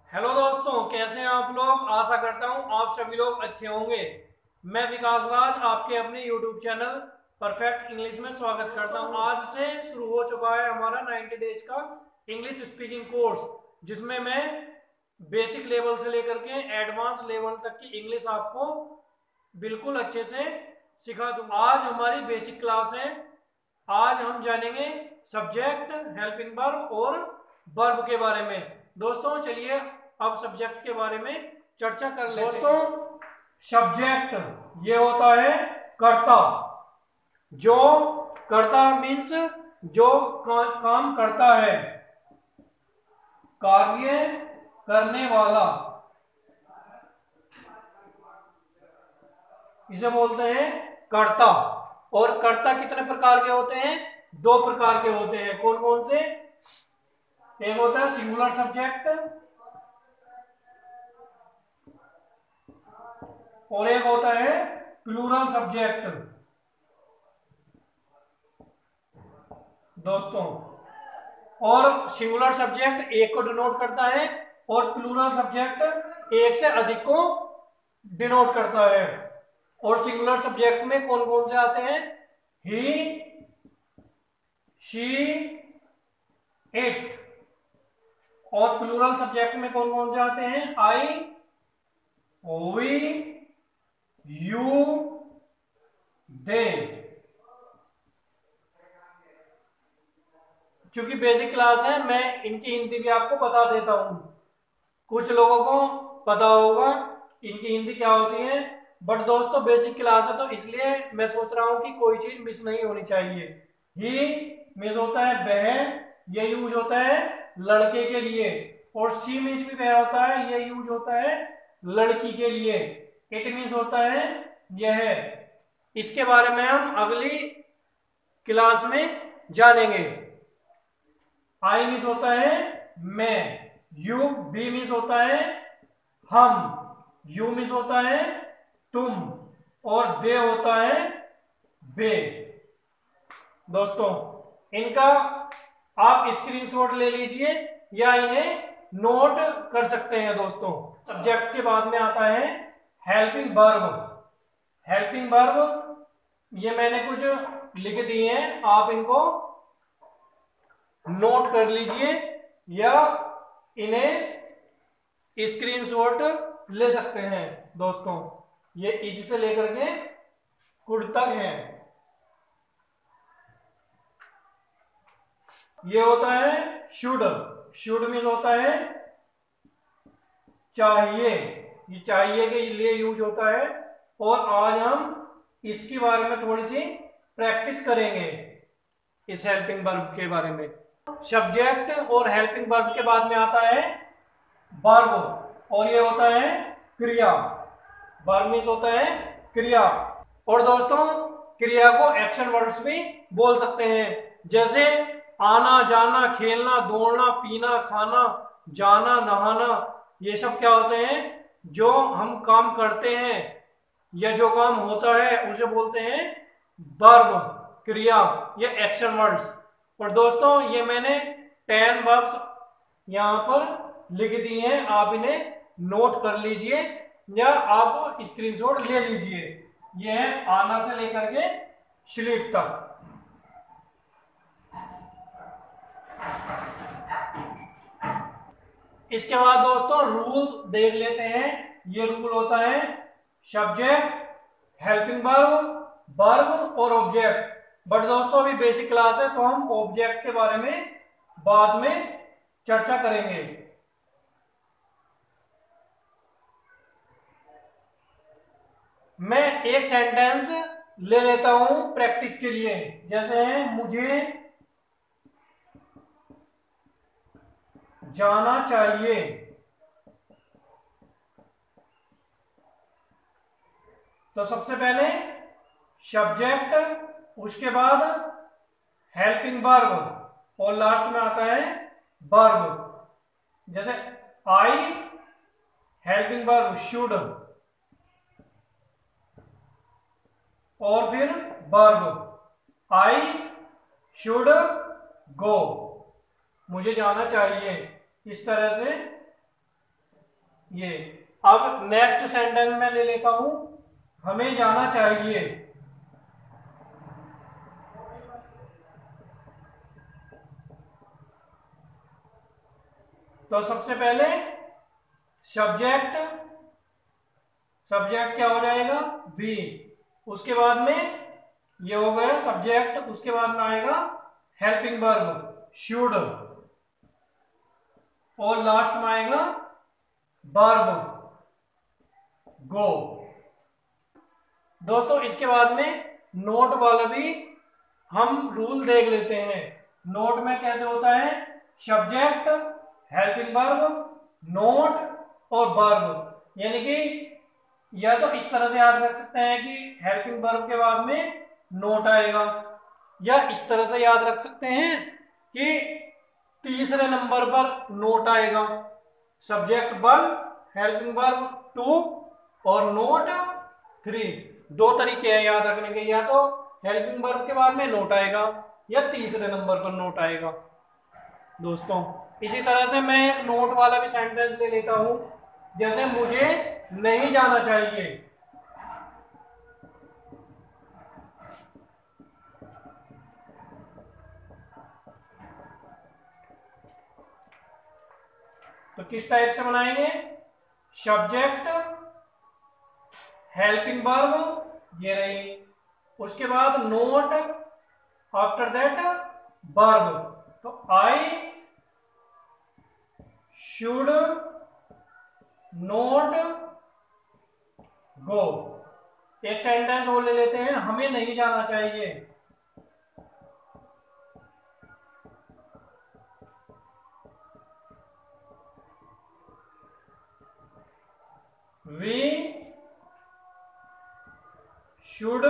Hello दोस्तों, कैसे हैं आप लोग। आशा करता हूं आप सभी लोग अच्छे होंगे। मैं विकास राज आपके अपने यूट्यूब चैनल परफेक्ट इंग्लिश में स्वागत करता हूं। आज से शुरू हो चुका है हमारा 90 डेज का इंग्लिश स्पीकिंग कोर्स, जिसमें मैं बेसिक लेवल से लेकर के एडवांस लेवल तक की इंग्लिश आपको बिल्कुल अच्छे से सिखा दूंगा। आज हमारी बेसिक क्लास है। आज हम जानेंगे सब्जेक्ट, हेल्पिंग वर्ब और वर्ब के बारे में। दोस्तों चलिए अब सब्जेक्ट के बारे में चर्चा कर लेते हैं। दोस्तों सब्जेक्ट ये होता है कर्ता। जो कर्ता मीन्स जो काम करता है, कार्य करने वाला, इसे बोलते हैं कर्ता। और कर्ता कितने प्रकार के होते हैं? दो प्रकार के होते हैं। कौन कौन से? एक होता है सिंगुलर सब्जेक्ट और एक होता है प्लूरल सब्जेक्ट। दोस्तों, और सिंगुलर सब्जेक्ट एक को डिनोट करता है और प्लूरल सब्जेक्ट एक से अधिक को डिनोट करता है। और सिंगुलर सब्जेक्ट में कौन कौन से आते हैं? He, she, it. और प्लूरल सब्जेक्ट में कौन कौन से आते हैं? I, we, you, they. क्योंकि बेसिक क्लास है, मैं इनकी हिंदी भी आपको बता देता हूं। कुछ लोगों को पता होगा इनकी हिंदी क्या होती है, बट दोस्तों बेसिक क्लास है तो इसलिए मैं सोच रहा हूं कि कोई चीज मिस नहीं होनी चाहिए। ही मीन्स होता है वह, ये यूज होता है लड़के के लिए। और शी मीन्स भी वह होता है, ये यूज होता है लड़की के लिए। इट मीन्स होता है यह। इसके बारे में हम अगली क्लास में जानेंगे। आई मीन्स होता है मैं, यू बी मीन्स होता है हम, यू मीन्स होता है तुम, और दे होता है वे। दोस्तों इनका आप स्क्रीनशॉट ले लीजिए या इन्हें नोट कर सकते हैं। दोस्तों सब्जेक्ट के बाद में आता है हेल्पिंग वर्ब। हेल्पिंग वर्ब ये मैंने कुछ लिख दिए हैं, आप इनको नोट कर लीजिए या इन्हें स्क्रीनशॉट ले सकते हैं। दोस्तों ये इज से लेकर के कुड तक है। ये होता है शुड। शुड मीन्स होता है चाहिए, ये चाहिए के लिए यूज होता है। और आज हम इसके बारे में थोड़ी सी प्रैक्टिस करेंगे, इस हेल्पिंग वर्ब के बारे में। सब्जेक्ट और हेल्पिंग वर्ब के बाद में आता है वर्ब, और ये होता है क्रिया। वर्ब मीन्स होता है क्रिया। और दोस्तों क्रिया को एक्शन वर्ड्स भी बोल सकते हैं, जैसे आना, जाना, खेलना, दौड़ना, पीना, खाना, जाना, नहाना। ये सब क्या होते हैं? जो हम काम करते हैं या जो काम होता है उसे बोलते हैं वर्ब, क्रिया या एक्शन वर्ड्स। और दोस्तों ये मैंने 10 वर्ब्स यहां पर लिख दिए हैं, आप इन्हें नोट कर लीजिए या आप स्क्रीनशॉट ले लीजिए। ये है आना से लेकर के स्लीप तक। इसके बाद दोस्तों रूल देख लेते हैं। ये रूल होता है सब्जेक्ट, हेल्पिंग वर्ब, वर्ब और ऑब्जेक्ट। बट दोस्तों अभी बेसिक क्लास है तो हम ऑब्जेक्ट के बारे में बाद में चर्चा करेंगे। मैं एक सेंटेंस ले लेता हूं प्रैक्टिस के लिए, जैसे है मुझे जाना चाहिए। तो सबसे पहले सब्जेक्ट, उसके बाद हेल्पिंग वर्ब और लास्ट में आता है वर्ब। जैसे आई हेल्पिंग वर्ब शुड, और फिर वर्ब आई शुड गो, मुझे जाना चाहिए। इस तरह से ये। अब नेक्स्ट सेंटेंस में ले लेता हूं, हमें जाना चाहिए। तो सबसे पहले सब्जेक्ट, सब्जेक्ट क्या हो जाएगा, वी। उसके बाद में ये हो गया सब्जेक्ट, उसके बाद में आएगा हेल्पिंग वर्ब शुड, और लास्ट में आएगा वर्ब गो। दोस्तों इसके बाद में नोट वाला भी हम रूल देख लेते हैं। नोट में कैसे होता है, सब्जेक्ट, हेल्पिंग वर्ब, नोट और वर्ब। यानी कि या तो इस तरह से याद रख सकते हैं कि हेल्पिंग वर्ब के बाद में नोट आएगा, या इस तरह से याद रख सकते हैं कि तीसरे नंबर पर नोट आएगा। सब्जेक्ट 1, हेल्पिंग वर्ब 2 और नोट 3। दो तरीके हैं याद रखने के, या तो हेल्पिंग वर्ब के बाद में नोट आएगा या तीसरे नंबर पर नोट आएगा। दोस्तों इसी तरह से मैं एक नोट वाला भी सेंटेंस ले लेता हूं, जैसे मुझे नहीं जाना चाहिए। तो किस टाइप से बनाएंगे, सब्जेक्ट, हेल्पिंग वर्ब ये रही, उसके बाद नोट, आफ्टर दैट वर्ब। तो आई शुड नोट गो। एक सेंटेंस और ले लेते हैं, हमें नहीं जाना चाहिए। We should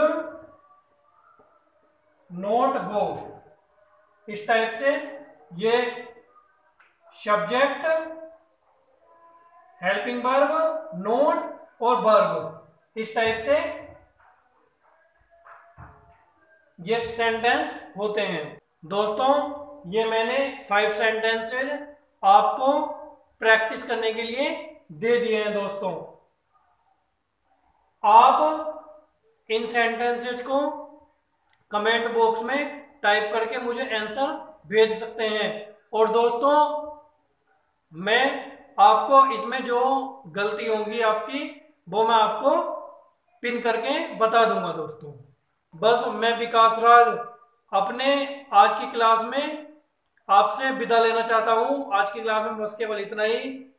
not go. इस टाइप से ये सब्जेक्ट, हेल्पिंग वर्ब, नोट और वर्ब, इस टाइप से ये सेंटेंस होते हैं। दोस्तों ये मैंने 5 सेंटेंसेज आपको प्रैक्टिस करने के लिए दे दिए हैं। दोस्तों आप इन सेंटेंसेज को कमेंट बॉक्स में टाइप करके मुझे आंसर भेज सकते हैं। और दोस्तों मैं आपको इसमें जो गलती होगी आपकी, वो मैं आपको पिन करके बता दूंगा। दोस्तों बस मैं विकास राज अपने आज की क्लास में आपसे विदा लेना चाहता हूं। आज की क्लास में बस केवल इतना ही।